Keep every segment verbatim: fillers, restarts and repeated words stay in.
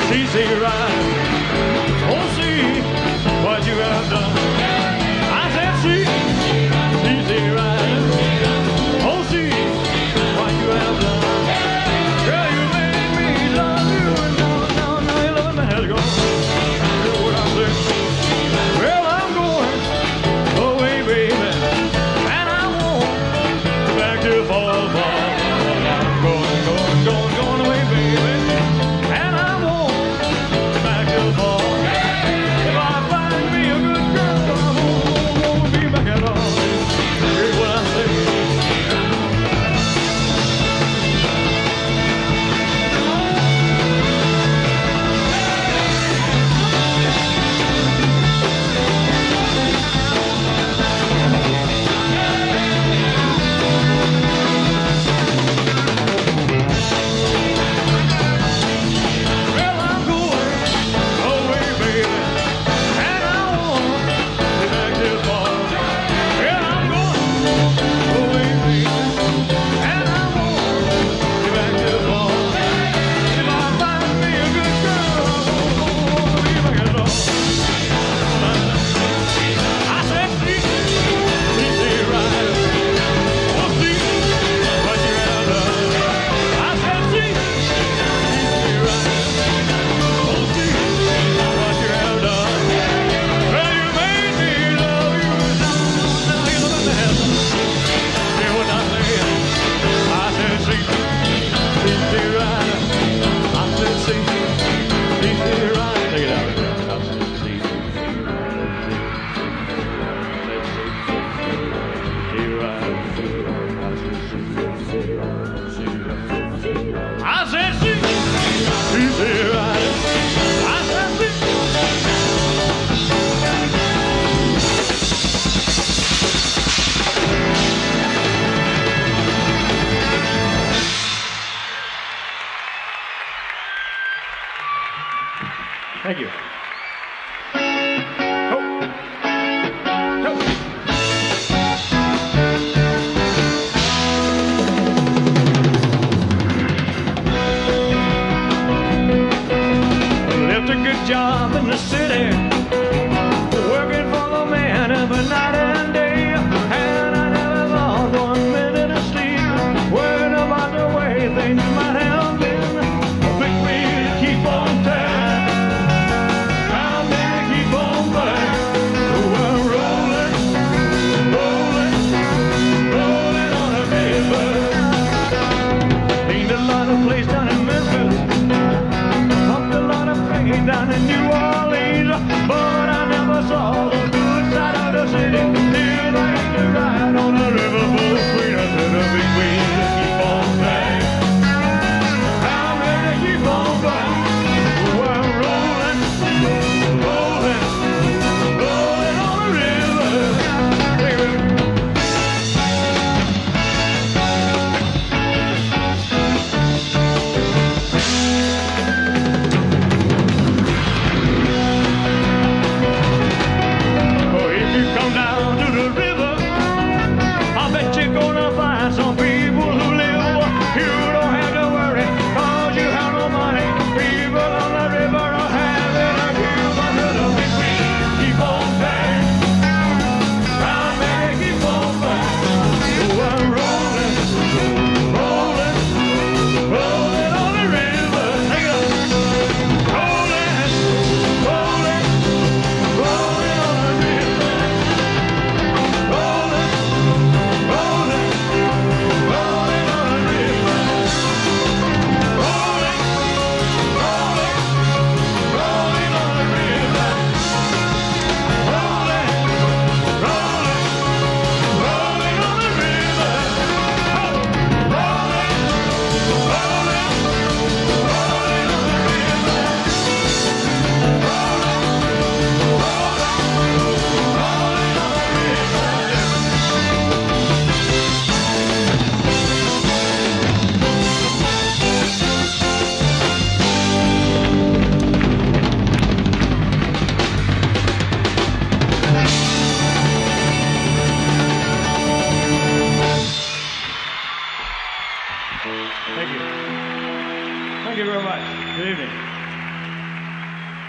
Easy ride. Oh, see what you have done. I said, see, easy ride. Oh, see what you have done. Girl, you made me love you, and now, now, now you're loving me. How's it going? Hear what I say? Well, I'm going away, baby, and I won't be back till fall, fall. I'm going, going, going, going away, baby. Thank you. Left a good job in the city, working for the man every night and day, and I never lost one minute of sleep, worrying about the way things might have been. A big wheel to keep on turning, round and keep on burning. We're rolling, rolling, rolling on a river. Ain't a lot of place down in Memphis, down in New Orleans, but I never saw the good side of the city till I had to ride on a river full of sweet. I said a big wheel to keep on turning, I'm ready to keep on going. We're rolling, rolling, rolling on the river. Come down to the river, I bet you're gonna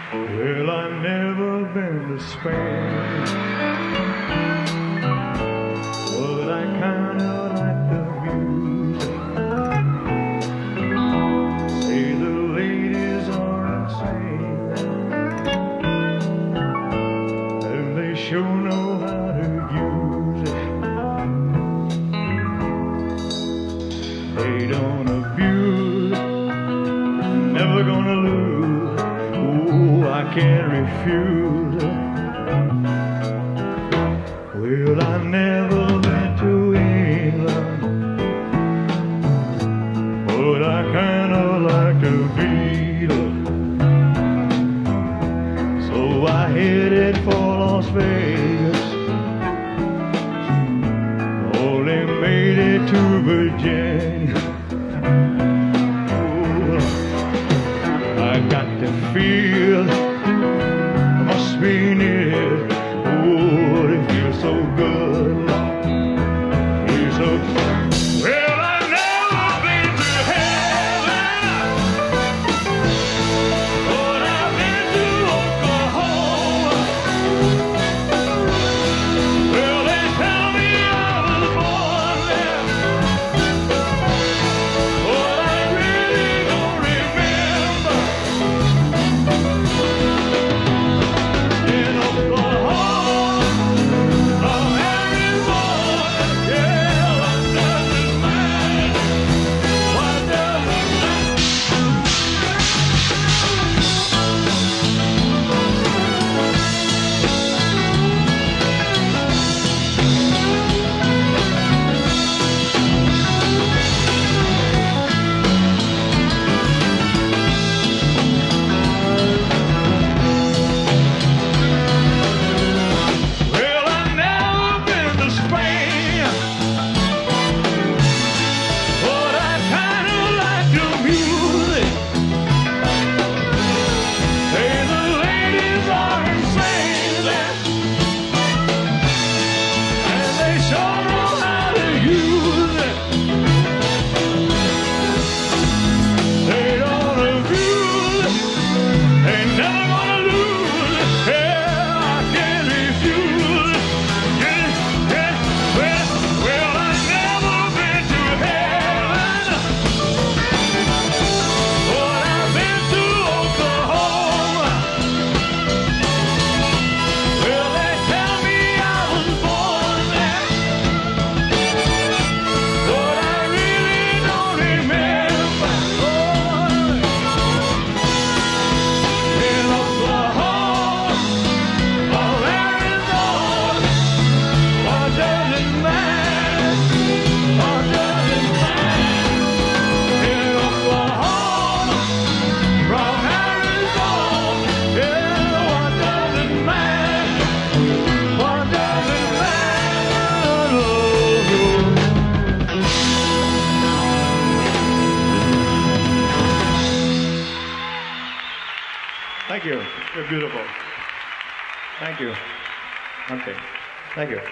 Well, I've never been to Spain, but I kinda like the music. Say the ladies are insane, and they sure know how to use it. They don't abuse it, never gonna lose. Oh, I can't refuse it. Well, I've never been to England, but I kinda like the Beatles. So I headed for Las Vegas, only made it to Virginia. Oh, I got to feel, must be near. Oh, it feels so good. Feels so good. Well, I've never been to heaven, but I've been to Oklahoma. Well, they tell me I was born there, but I really don't remember. In Oklahoma, from Arizona, yeah, what does it matter? What does it matter? Well, I've never been to Spain, but I kinda like the music. Say the ladies are insane there, and they sure know how to use it. They don't abuse it, they never gonna lose it. Yeah, I can't refuse it. Yeah, yeah, well, well, I've never been to heaven, but I've been to Oklahoma. Well, they tell me I was born there, but I really don't remember. Oh, in Oklahoma, or Arizona, what does it matter? What does it matter? In Oklahoma, from Arizona, yeah, what does it matter? What does it matter? Thank you. You're beautiful. Thank you. Okay. Thank you.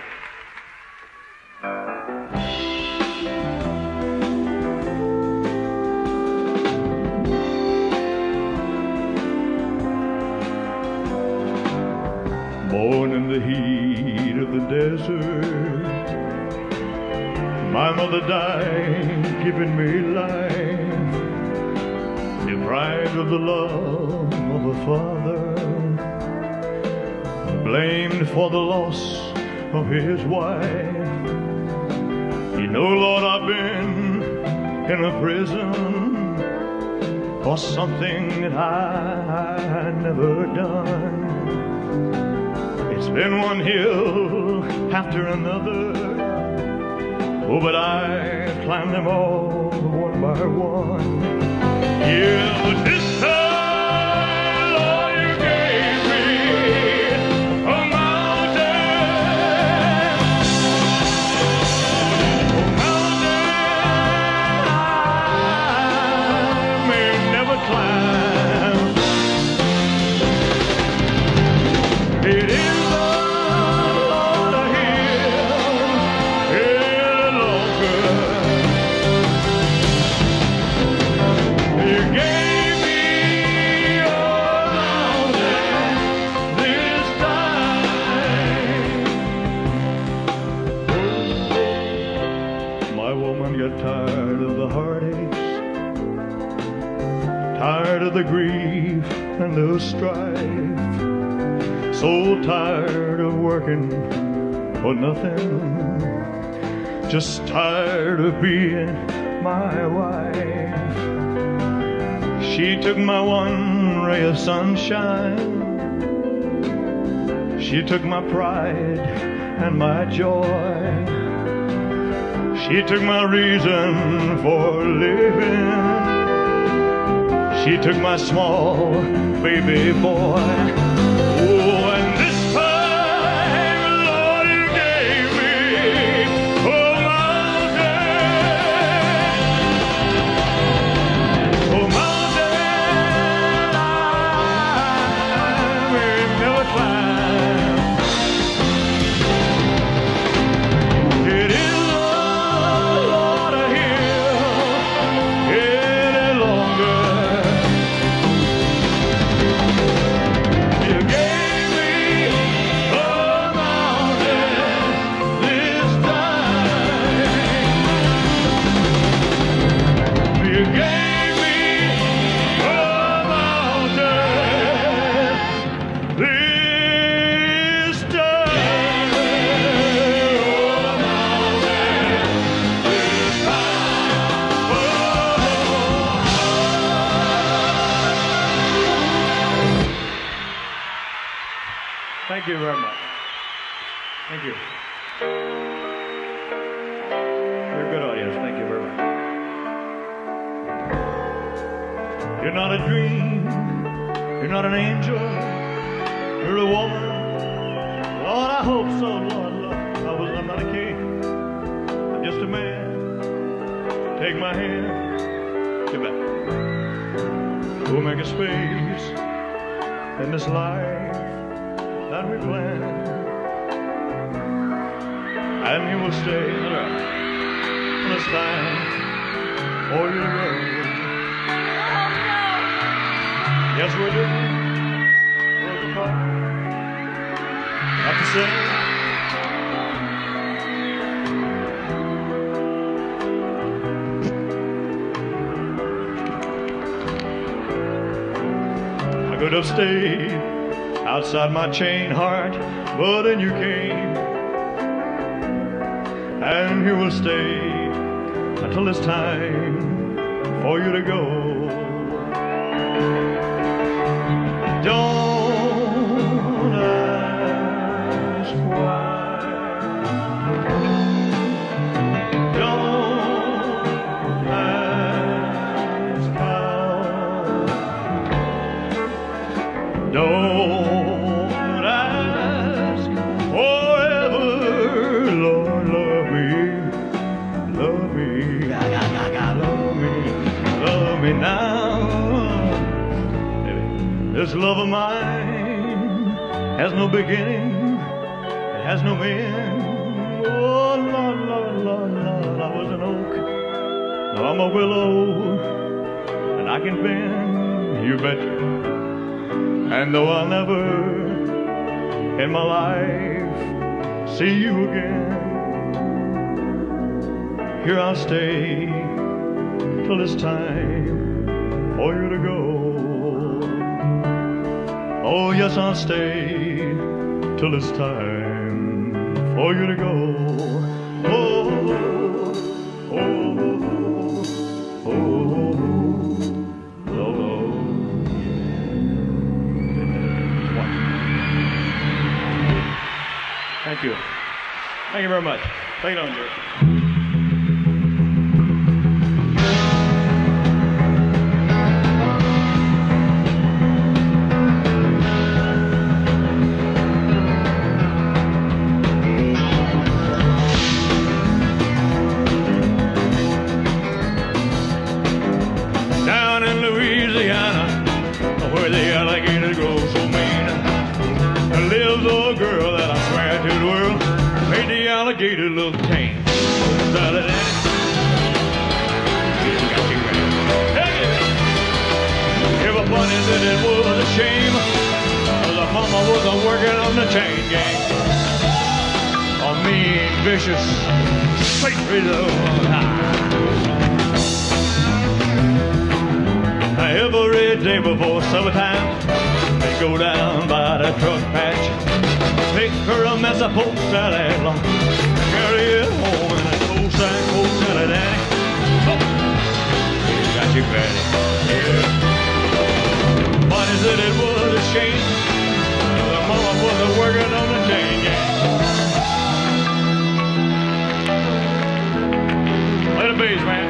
Born in the heat of the desert, my mother died, giving me life, deprived of the love of a father, blamed for the loss of his wife. You know, Lord, I've been in a prison for something that I had never done. It's been one hill after another, oh, but I climbed them all one by one. Yeah, but this time, Lord, you gave me a mountain, a mountain I may never climb. It is You gave me grief and the strife. So tired of working for nothing, just tired of being my wife. She took my one ray of sunshine, she took my pride and my joy, she took my reason for living, she took my small baby boy. Oh, and this time, Lord, you gave me a mountain, a mountain I may never climb. It isn't, Lord, a hill any longer. You gave me a mountain this time. You gave me a mountain this time. A mountain this time. Oh. Thank you very much. Thank you. You're a good audience. Thank you very much. You're not a dream. You're not an angel. You're a woman. Lord, I hope so, Lord. Lord. I was, I'm not a king. I'm just a man. Take my hand. Get back. We'll make a space in this life that we planned, and you will stay till it's time for you to go. Yes, we're different. We're apart. Not the same. I could have stayed outside my chained heart, but then you came, and you will stay until it's time for you to go. Don't ask why, don't ask how, don't ask forever. Lord, love me, love me, love me, love me now. This love of mine has no beginning, it has no end. Oh, Lord, Lord, Lord, Lord, I was an oak, now I'm a willow, and I can bend, you betcha. And though I'll never in my life see you again, here I'll stay till it's time for you to go. Oh, yes, I'll stay till it's time for you to go. Oh, oh, oh, oh, oh, yeah. Thank you. Thank you very much. Take it on, Jerry. Alligator look tame. Everybody said it was a shame, cause her mama was a working on the chain gang. A mean, vicious, straight reload. every day before summertime, they go down by the truck patch, pick her a mess of post salad long, carry it home in a cold sack, cold salad, Danny. Oh, you got your granny. Yeah. Bonnie said it was a shame, the mama wasn't working on the chain gang. Play the bass, man.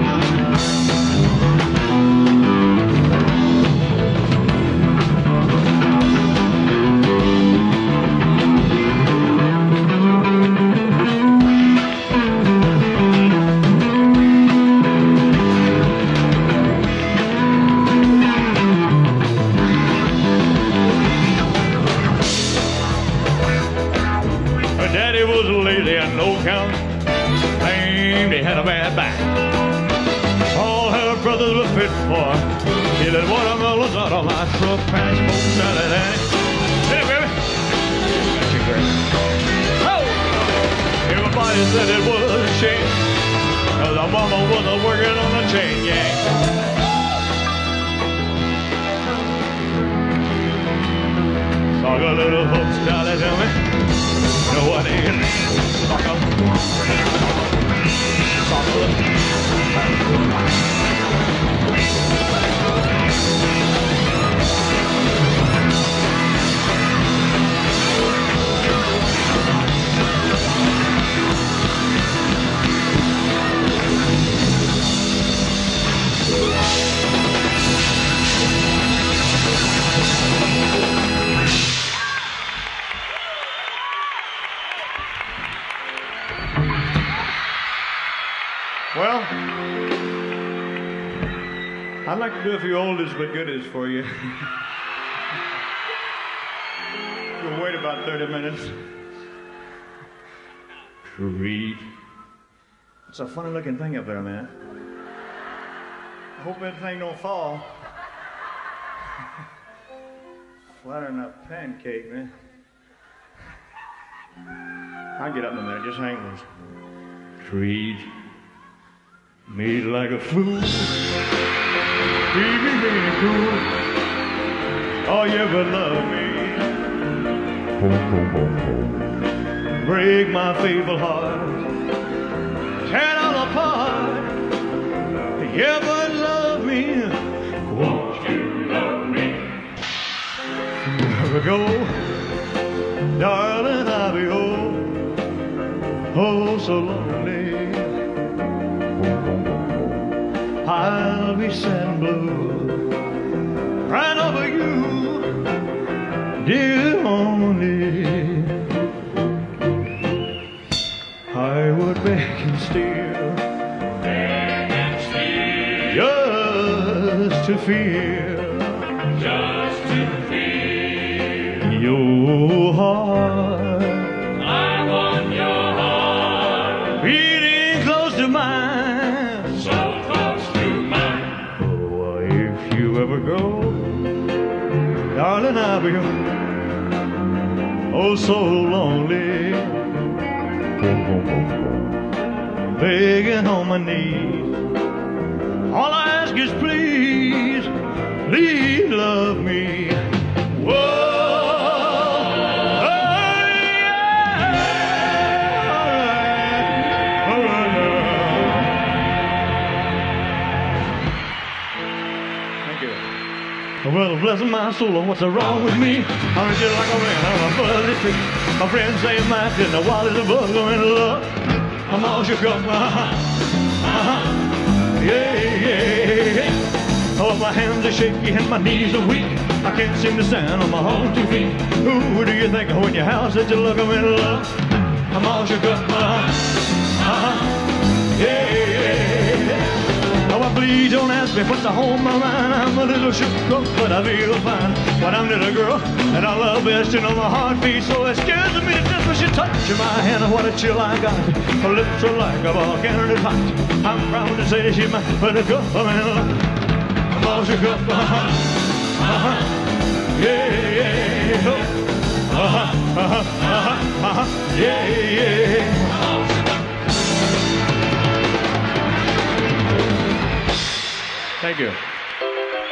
Daddy was lazy and no count, claimed he had a bad back. All her brothers were fit for stealing watermelons out of my truck patch. Post salad, Danny. Hey, baby. Got you great. Oh! Everybody said it was a shame, cause our mama wasn't working on the chain gang. Talk a little post salad, tell me. You know what it is? Talk up. Talk a little. Well, I'd like to do a few oldies but goodies for you. You'll wait about thirty minutes. Treat. It's a funny looking thing up there, man. I hope that thing don't fall. Flatter than a pancake, man. I'll get up in there, just hang loose. Treat me like a fool, treat me really cool. Oh, you ever love me? Break my faithful heart, tear it all apart. You ever love me? Won't you love me? Never go, darling, I'll be oh, oh so lonely. I'll be sad and blue, crying over you, dear only. I would beg and steal, beg and steal, just to feel, just to feel your heart. I want your heart beating close to mine, so close to mine. Oh, if you ever go, darling, I'll be oh so lonely, begging on my knees. All I ask is please, please love me. Whoa, oh, yeah. All right. All right. Thank you. Well, bless my soul, what's wrong with me? I'm just like a man on a fuzzy tree. My friends say I'm acting the wildest bug in love. I'm all shook up, uh-huh, uh-huh, yeah, yeah, yeah. Oh, my hands are shaky and my knees are weak. I can't seem to stand on my own two feet. Who do you think when your house that you look I'm in love? I'm all shook up, uh-huh, uh-huh, yeah, yeah, yeah. Oh, please don't ask me what's on my mind. I'm a little shook up, but I feel fine. But I'm a little girl, and I love best to know my heart beats. So it scares me just when she touches my hand. And what a chill I got. Her lips are like a volcano hot. I'm proud to say she's my buttercup. I'm in love. I'm all shook up, uh-huh, uh-huh, yeah, yeah, oh, uh-huh, uh-huh, uh-huh, uh-huh, yeah, yeah. Thank you.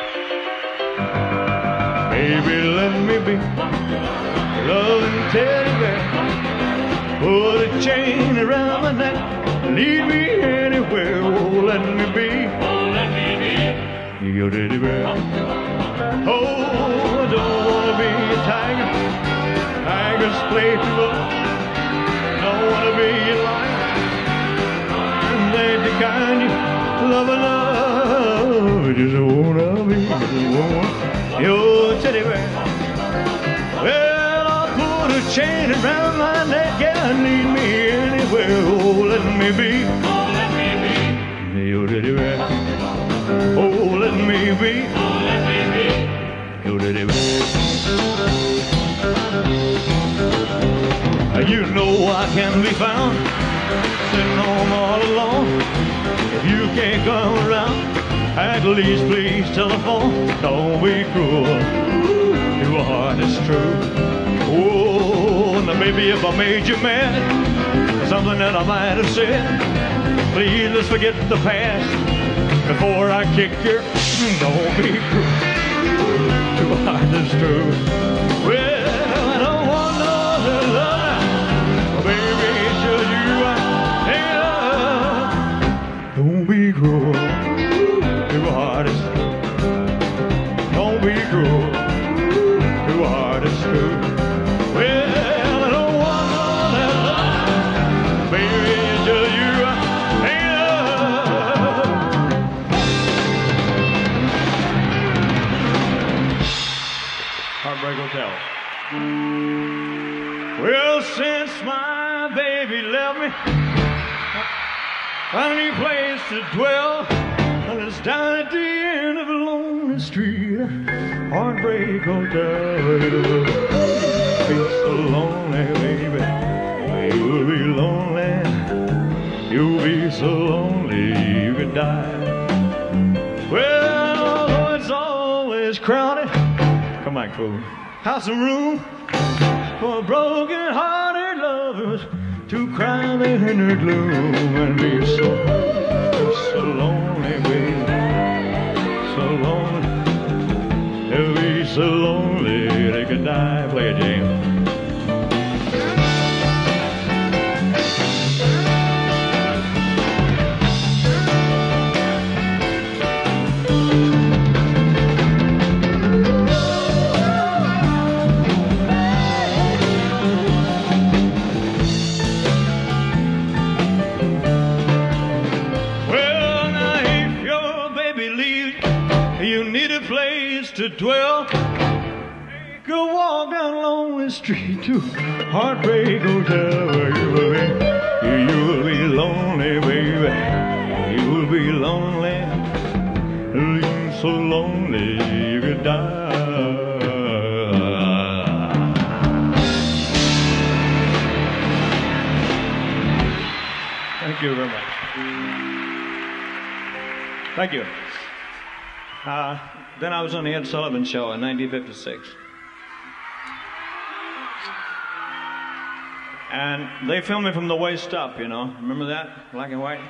Baby, let me be loving teddy bear. Put a chain around my neck, lead me anywhere. Oh, let me be, oh, let me be your teddy bear. Oh, I don't wanna be a tiger. Tigers play too much. Don't wanna be a lion. And they kind you love and love. Just wanna be, just wanna your teddy bear. Well, I'll put a chain around my neck, yeah, need me anywhere. Oh, let me be, oh, let me be your teddy bear. Oh, let me be, oh, let me be your teddy bear. You know I can be found sitting home all alone. If you can't come around, at least please telephone. Don't be cruel to a heart that's true. Oh, now maybe if I made you mad, something that I might have said, please let's forget the past before I kick your. Don't be cruel to a heart that's true. Well, I don't want no other love, baby, till you ain't love. Don't be cruel. Too hard is don't be cruel. Too hard is true. Well, I don't want all that love, baby, until you ain't love. Heartbreak Hotel. Well, since my baby left me, found a new place to dwell. And it's down at the end of a lonely street, Heartbreak Hotel. Be so lonely, baby. You'll be lonely. You'll be so lonely you could die. Well, although it's always crowded, come on, fool. House and room for broken-hearted lovers to cry there in their gloom and be so, so lonely, baby, so lonely. They'll be so lonely they could die. Play it, James. To dwell, take a walk down lonely street to Heartbreak Hotel, where you will be, you will be lonely, baby. You will be lonely, you're so lonely you could die. Thank you very much. Thank you. Uh, Then I was on the Ed Sullivan Show in nineteen fifty-six. And they filmed me from the waist up, you know. Remember that? Black and white?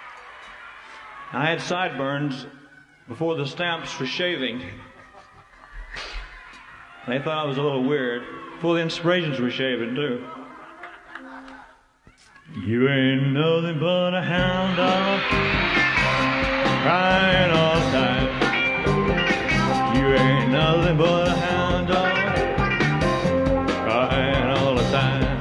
I had sideburns before the stamps for shaving. They thought I was a little weird. Before the inspirations for shaving, too. You ain't nothing but a hound dog, crying all the time. You ain't nothing but a hound dog, crying all the time.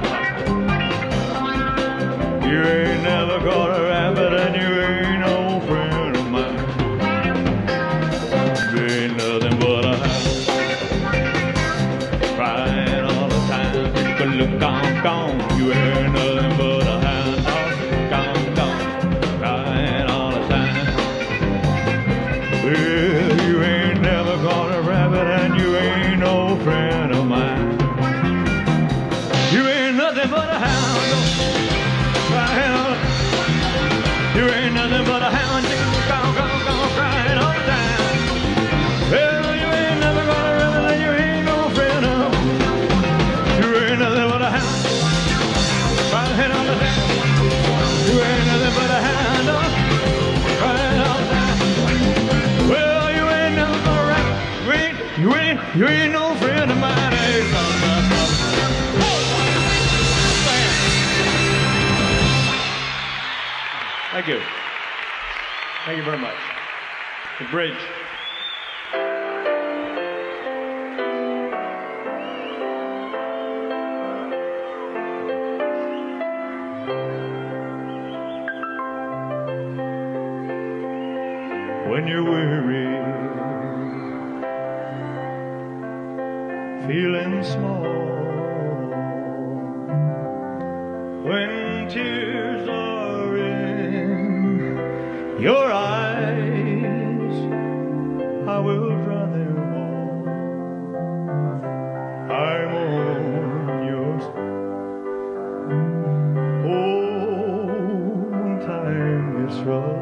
You ain't never caught a rabbit and you ain't no friend of mine. You ain't nothing but a hound, crying all the time. You can look on, gone. You ain't nothing but a hound dog, gone, gone, crying all the time. Well, you ain't never caught a rabbit and you ain't no friend of mine. You ain't nothing but a hound dog, crying all the time. You ain't nothing but a hound dog, gone, gone, gone, crying all the time. Well, you ain't never caught a rabbit and you ain't no friend of mine. You ain't nothing but a hound, You ain't no friend of mine. Hey, stop, stop, stop. Thank you. Thank you very much. The bridge. When you're weary, feeling small, when tears are in your eyes, I will dry them all. I'm on yours. Oh, when time gets rough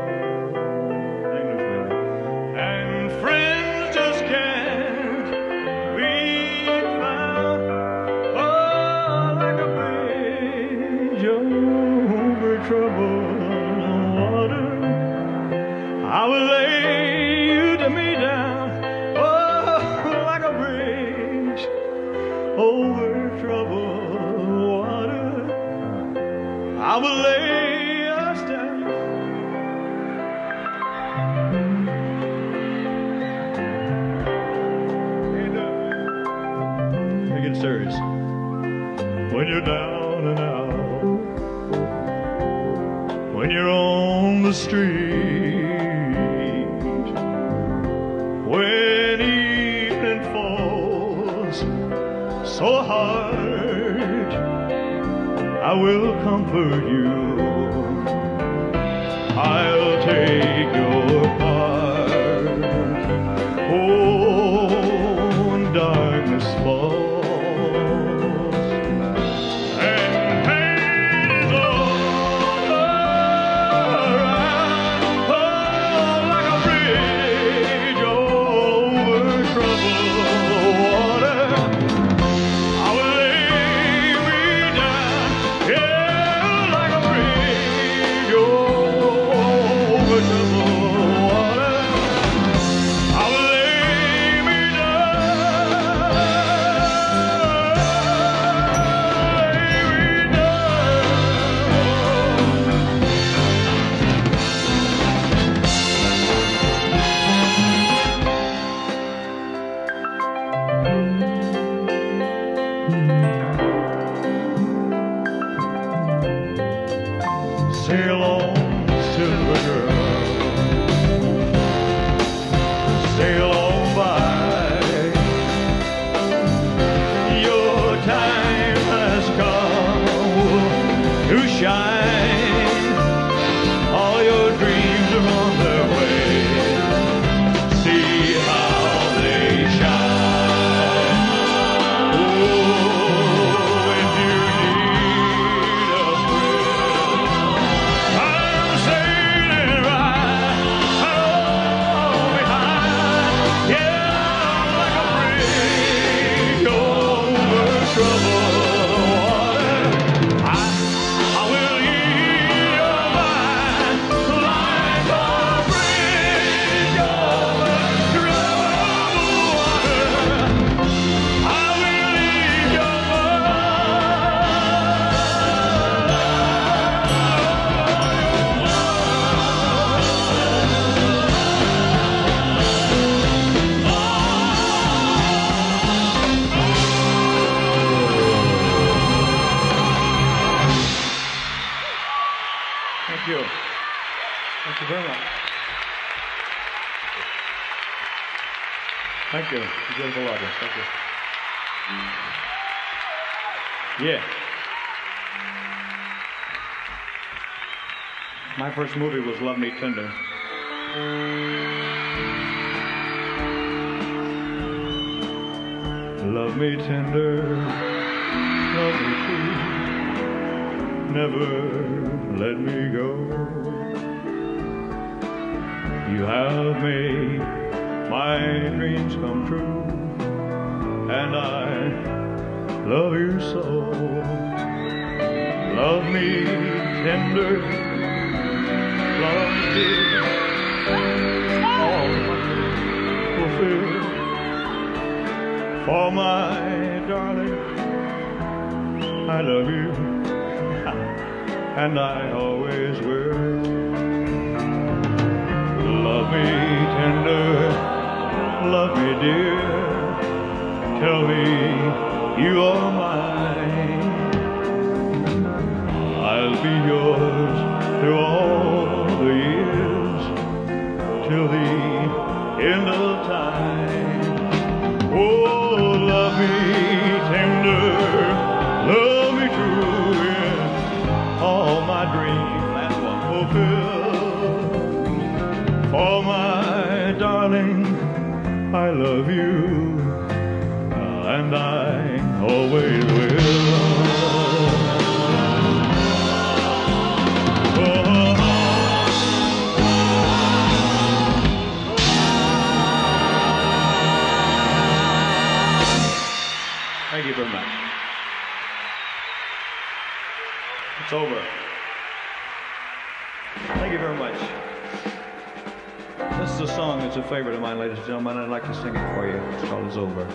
and friends just can't be found, oh, like a bridge over troubled water, I will lay you to me down, oh, like a bridge over troubled water, I will lay us down. Take it serious. When you're down and out, when you're on the street, when evening falls so hard, I will comfort you. I'll take your part. Oh, when darkness falls and pain is all around, oh, like a bridge over troubled water, I will lay me down, yeah, like a bridge over troubled water. I will lay me down, lay me down. Sail on, silver girl, sail on by. Your time has come to shine. All your dreams are on their way. See how they shine. Oh, when you need a friend, I'm sailing right along behind. Yeah, like a bridge over troubled water. I, I will ease your mind like a bridge over troubled water. I will ease your Thank you. Thank you very much. Thank you. You did a lot of this. Thank you. Yeah. My first movie was Love Me Tender. Love me tender, love me true, never let me go. You have made my dreams come true, and I love you so. Love me tender, love me all fulfill. For my darling, I love you, and I always will. Love me tender, love me dear, tell me you are mine. I'll be yours through all the years, till the end of time. Oh, love me tender, love me true, yeah, all my dreams last one fulfilled. For my darling, I love you, and I always will. Thank you very much. It's over. Thank you very much. This is a song that's a favorite of mine, ladies and gentlemen. I'd like to sing it for you. It's called It's Over.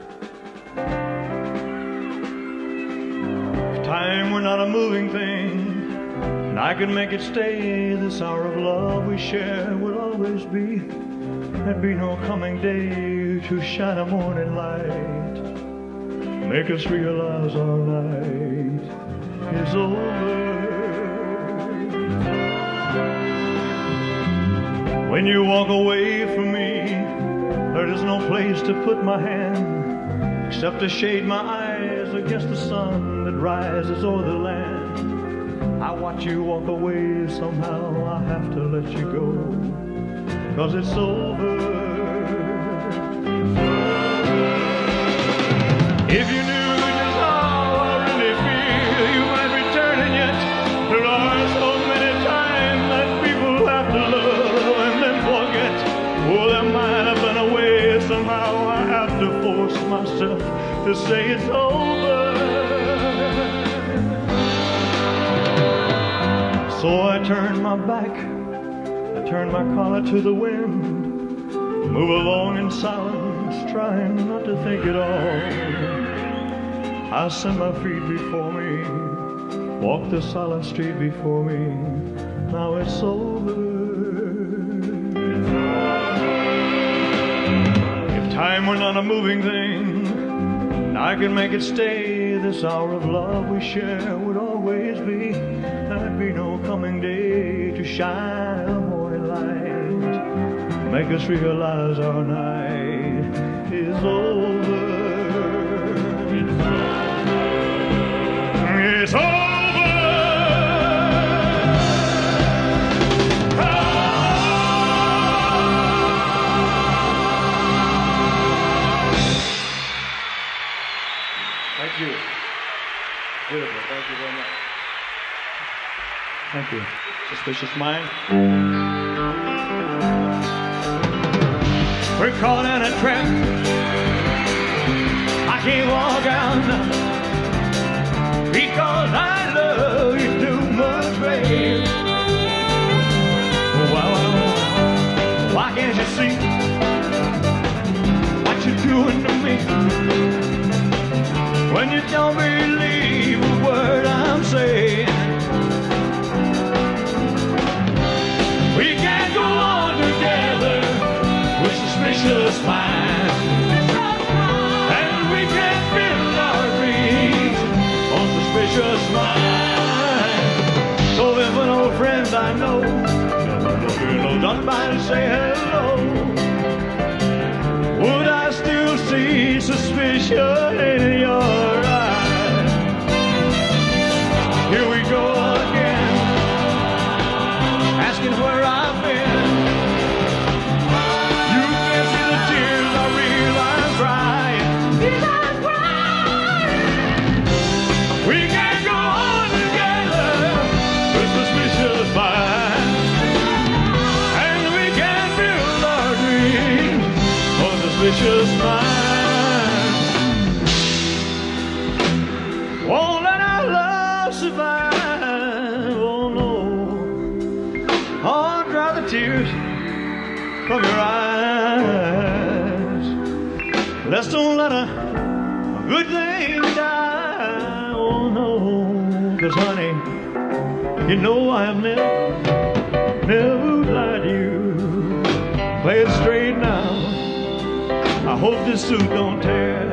If time were not a moving thing, and I could make it stay, this hour of love we share would always be. There'd be no coming day to shine a morning light, make us realize our night is over. When you walk away from me, there is no place to put my hand, except to shade my eyes against the sun that rises o'er the land. I watch you walk away, somehow I have to let you go, 'cause it's over. If you knew just how I really feel, you might return, and yet there are so many times that people have to love and then forget. Oh, there might have been a way, somehow I have to force myself to say it's over. So I turn my back, I turn my collar to the wind, move along in silence, trying not to think at all. I send my feet before me, walk the silent street before me. Now it's over. If time were not a moving thing, and I could make it stay, this hour of love we share would always be. There'd be no coming day to shine a morning light, make us realize our night is over. It's over. Thank you. Beautiful. Thank you very much. Thank you. Suspicious Mind. We're caught in a trap. I can't walk out now, because I love you too much, babe. Why, why, why can't you see what you're doing to me? When you don't believe a word I'm saying, we can't go on together with suspicious minds, and we can't build our dreams on suspicious minds. So if an old friend I know, you know, done by to say hello, would I still see suspicion in your eyes? Here we go again, asking where I've been. You can see the tears I realize crying. I'm crying. We can't go on together with suspicious minds, and we can't build our dreams on suspicious minds. Don't let a good thing die. Oh no, 'cause honey, you know I have never, never lied to you. Play it straight now. I hope this suit don't tear.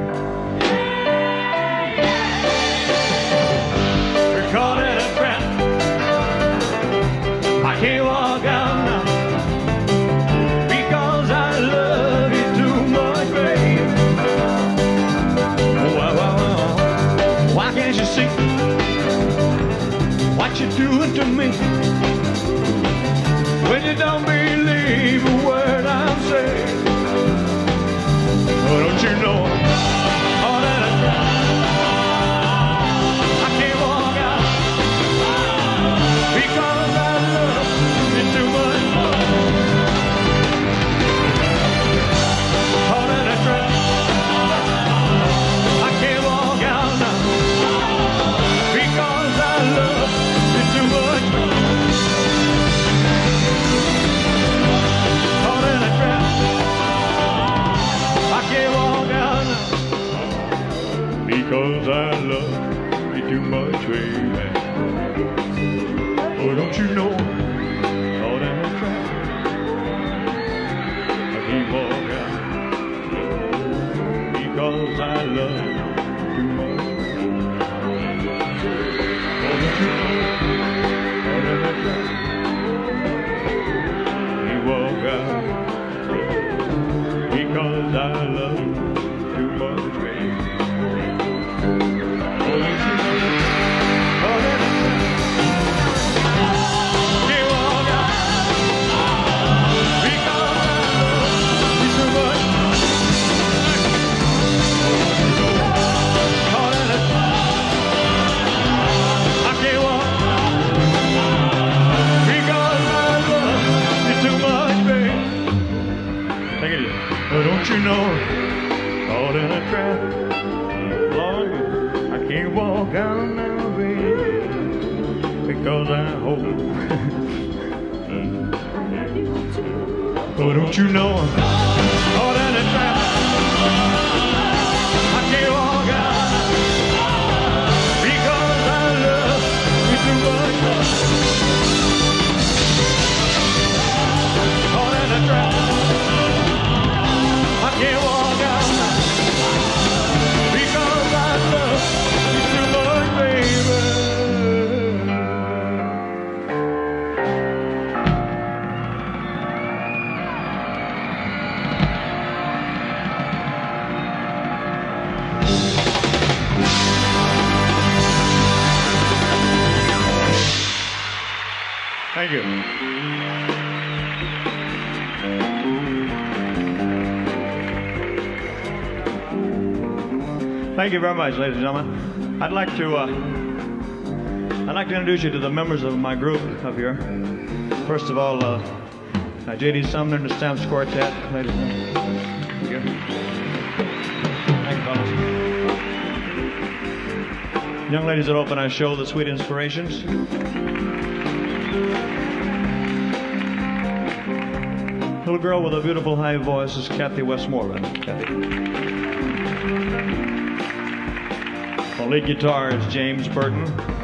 We're caught in a trap. I can't walk out now because I love you too much, baby. Oh, wow, wow, wow. Why can't you see what you're doing to me? When you don't believe a word I'm saying. Oh, don't you know all that I try? I can't walk out because I love you too much. All that I try, I can't walk out now because I love you too much. All that I try, I can't walk out now because I love you too much, baby. Oh, don't you know all that I try, I can't walk out because I love you too much. Oh, don't you know all that I try, I can't walk out because I love you too much, baby. Oh, don't you know all that I try, can't walk out because I love you too much. All that I try, I can't walk because I love you too much, baby. Take it easy. Oh, don't you know all that I tried? Lord, I can't walk out now, baby, because I hope. Oh, don't you know all that I tried? I can't walk out because I love you too much. All that I tried, I can't walk out because I love you too much, baby. Thank you. Thank you very much, ladies and gentlemen. I'd like to uh, I'd like to introduce you to the members of my group up here. First of all, uh, uh, J D Sumner and the Stamps Quartet, ladies and gentlemen. Thank you. Thank you, fellas. Young ladies that open our show, The Sweet Inspirations. Little girl with a beautiful high voice is Kathy Westmoreland. Kathy. On lead guitar is James Burton.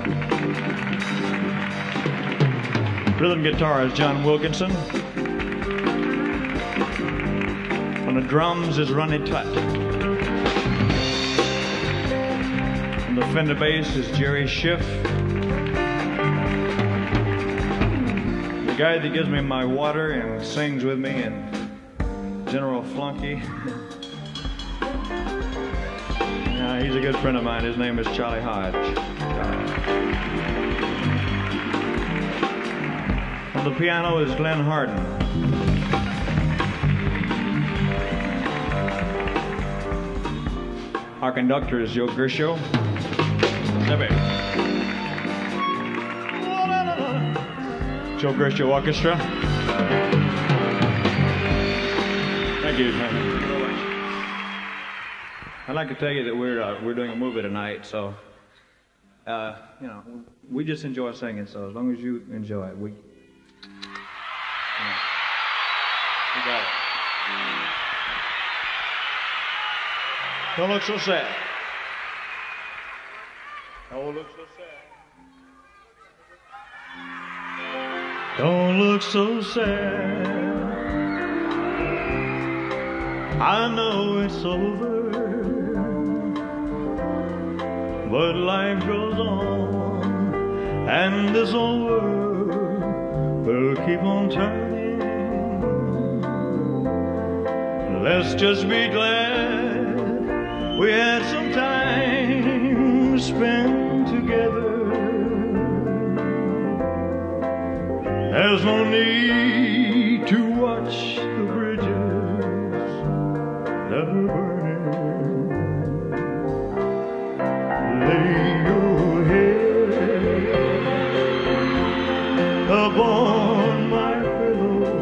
Rhythm guitar is John Wilkinson. On the drums is Ronnie Tutt. On the Fender bass is Jerry Schiff. The guy that gives me my water and sings with me and General Flunky. Uh, he's a good friend of mine. His name is Charlie Hodge. On the piano is Glenn Harden. Our conductor is Joe Gershow. Joe Gershow Orchestra. Thank you. Thank you. I'd like to tell you that we're uh, we're doing a movie tonight, so uh, you know we just enjoy singing. So as long as you enjoy it, we you know, we got it. Don't look so sad. Don't look so sad. Don't look so sad. I know it's over, but life goes on, and this old world will keep on turning. Let's just be glad we had some time spent together. There's no need to watch the bridges that are burning. Lay your head upon my pillow.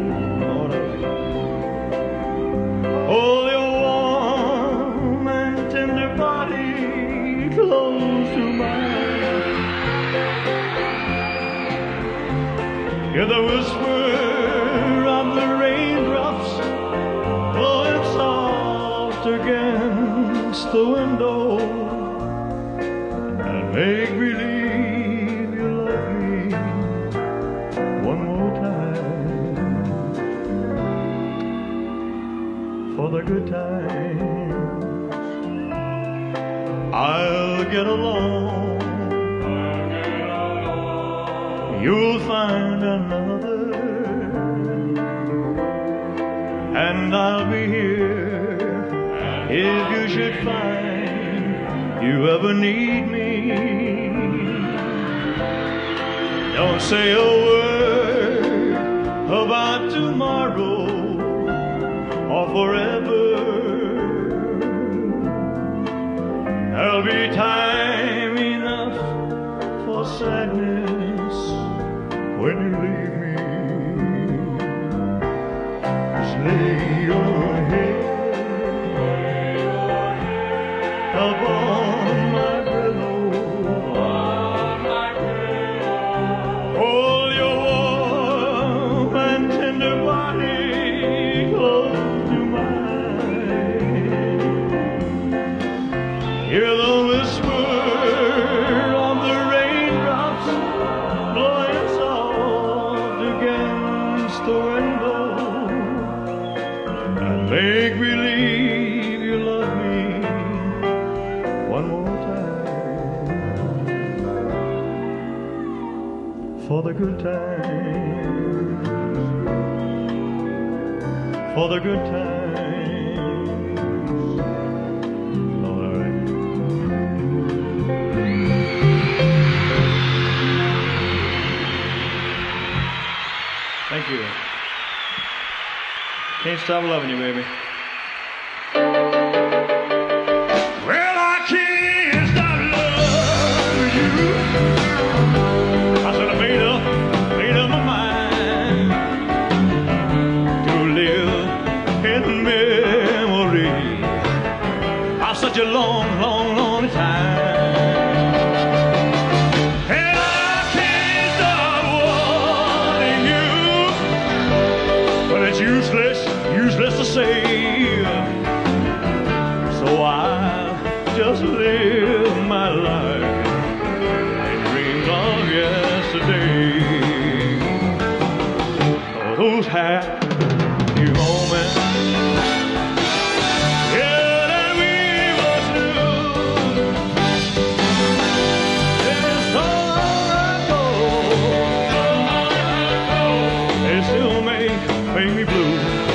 Hold your warm and tender body close to mine. Hear the whisper of the raindrops blowing soft against the window, and make believe you love me one more time for the good times. I'll get along. You'll find another, and I'll be here if you should find you ever need me. Don't say a word about tomorrow or forever. There'll be time enough for sadness when you leave me. Just lay your head upon my pillow. Hold your warm and tender body close to mine. Hear the whisper of the raindrops blowing soft against the window, and make believe you love me one more time for the good times, for the good times. All right. Thank you. Can't stop loving you, baby. Well, I can't stop loving you. I said I made up, made up my mind to live in memory of such a long, long, long time. And I can't stop wanting you, but it's useless, useless to say. So I'll just live my life in dreams of yesterday. Oh, those happy moments, yeah, that we was through. It's so long ago, they still make, make me blue.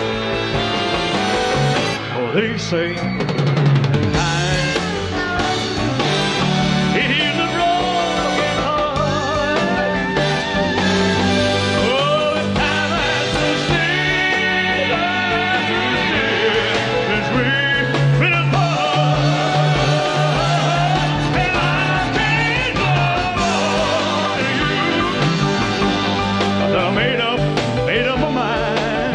Oh, they say time heals a broken heart. Oh, it's time has to stay since we've been apart. And I can't go on to you, 'cause I made up, made up my mind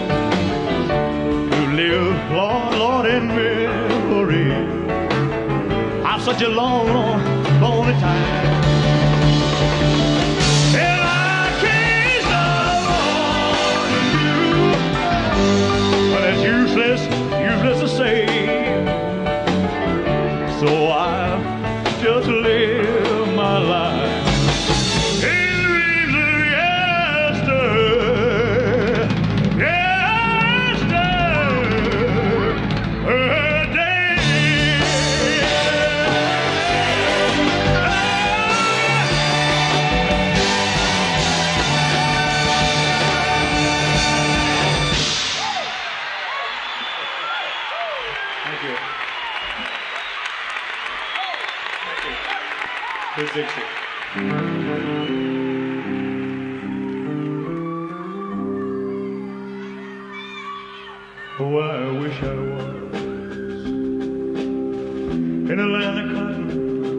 to live, Lord, Lord, in memory of such a long, long, lonely time. And I can't stop wanting you, but it's useless, useless to say. Good Dixie. Oh, I wish I was in a land of cotton.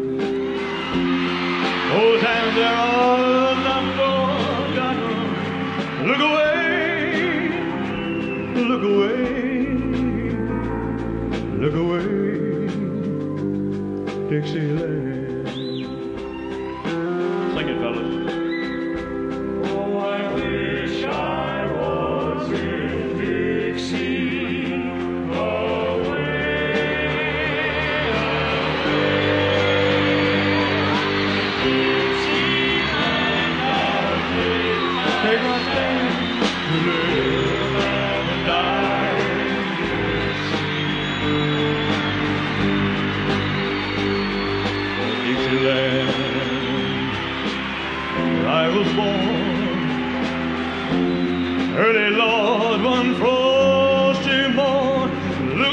Those times there are not forgotten. Look away, look away, look away, Dixieland. Sing it, fellas. Oh, I wish I was in Dixie, away, take my stand to live and die. Oh, Dixieland, where I was born, early Lord, one frosty morn. Look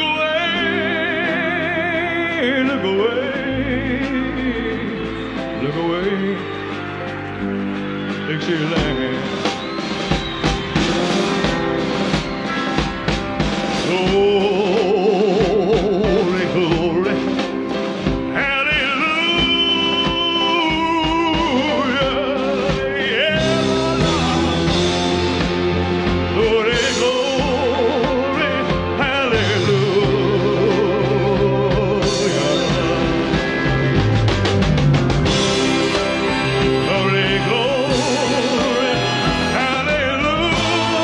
away, look away, look away, Dixieland. Glory, glory, hallelujah, yeah, glory, glory, hallelujah, glory, glory, hallelujah.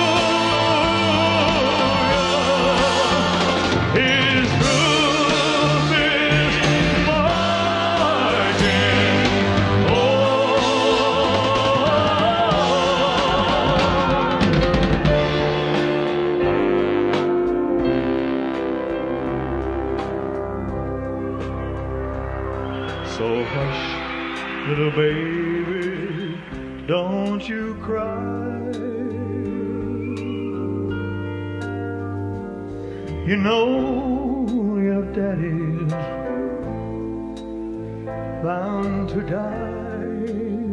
His truth is marching on. So hush, little baby, don't you cry. You know your daddy's bound to die.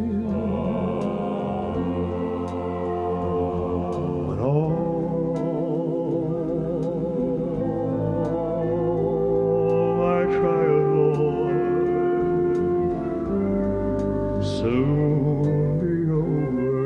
But all my trials, Lord, soon be over.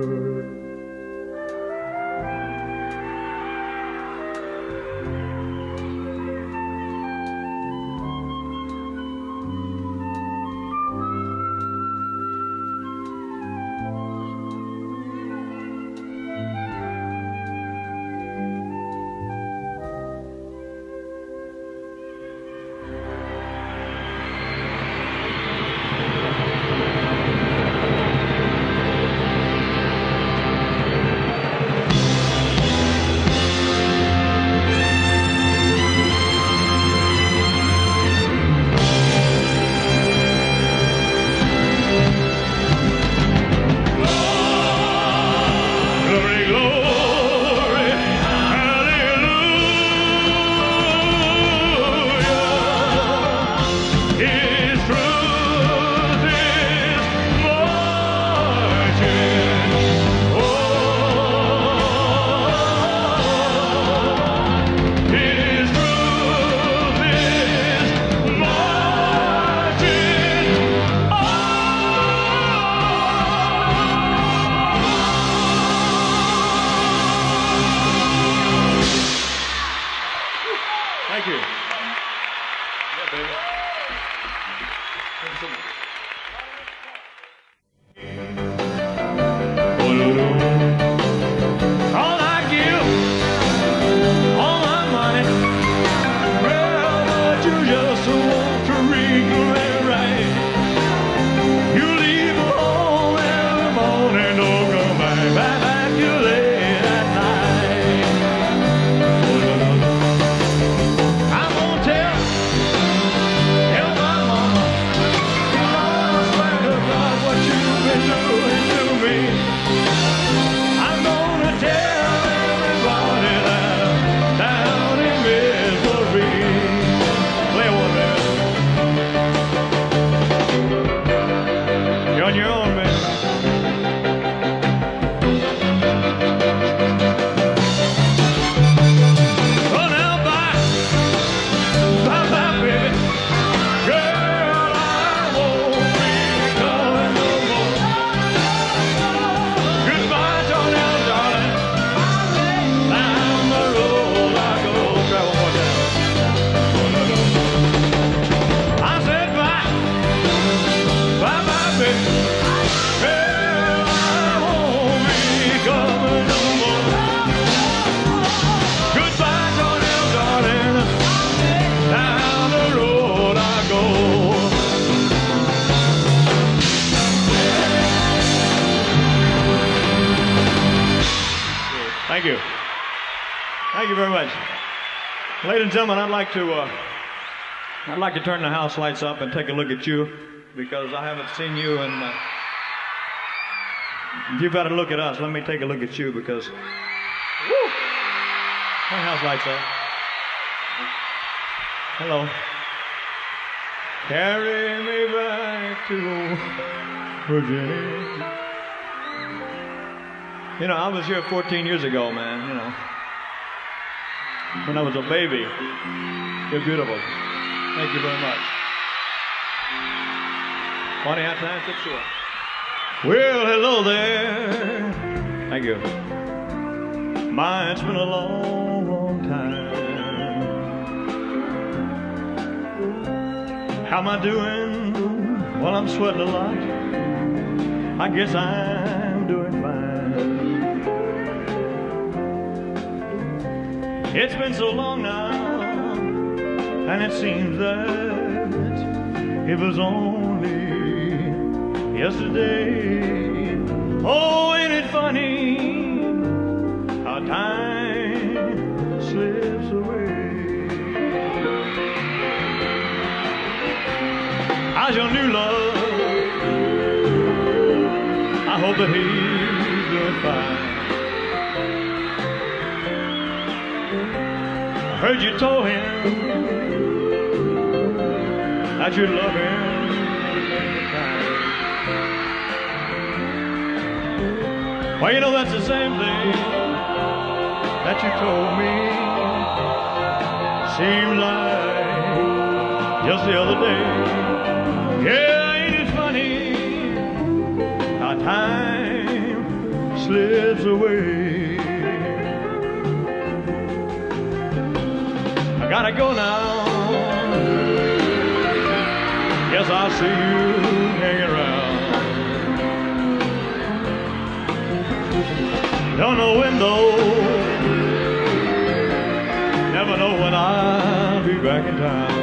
Glory, glory, hallelujah. His truth is marching on. His truth is marching Thank you. Yeah, baby. All I give, all my money, well, but you just want to read it right. You leave home every morning, don't come back, back, back till late at night. I'm gonna tell, tell my mama, Thank you very much. Ladies and gentlemen, I'd like to uh, I'd like to turn the house lights up and take a look at you, because I haven't seen you, and uh, you better look at us. Let me take a look at you, because woo, turn the house lights up. Hello. Carry me back to Virginia. You know, I was here fourteen years ago, man, you know. When I was a baby. You're beautiful. Thank you very much. Funny how time gets short. Well, hello there. Thank you. My, it's been a long, long time. How am I doing? Well, I'm sweating a lot. I guess I'm doing fine. It's been so long now, and it seems that it was only yesterday. Oh, ain't it funny how time slips away? How's your new love? I hope that he's doing fine. I heard you told him that you love him many times. Well, you know, that's the same thing that you told me. Seems like just the other day. Yeah, ain't it funny how time slips away? I gotta go now. Guess I'll see you hanging around. Don't know when though. Never know when I'll be back in town.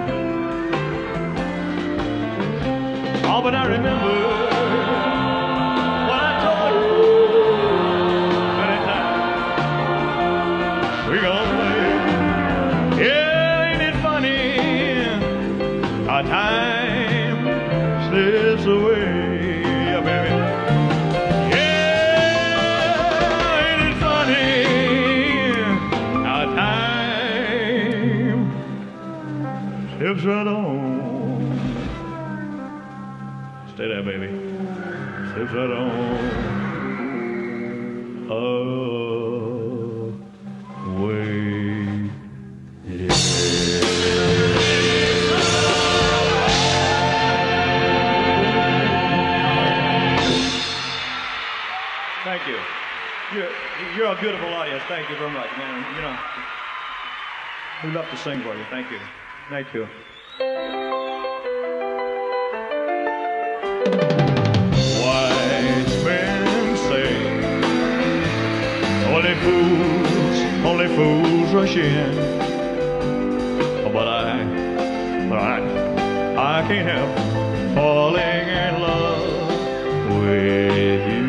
Oh, but I remember what I told you many times. We gonna play. Yeah, ain't it funny how time slips away, yeah, baby. Yeah, ain't it funny how time slips right on. Stay there, baby. Slips right on. Away. Thank you. You're, you're a beautiful audience. Thank you very much, man. You know, we love to sing for you. Thank you. Thank you. Wise men say only fools, only fools rush in. Oh, but I, but I, I can't help falling in love with you.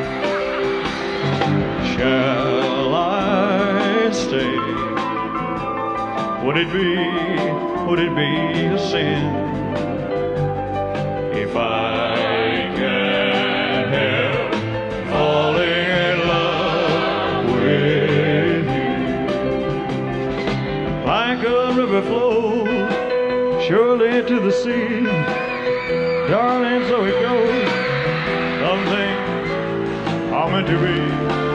Shall I stay? Would it be, would it be a sin if I can't help falling in love with you? Like a river flows surely to the sea, darling, so it goes. Some things are meant to be.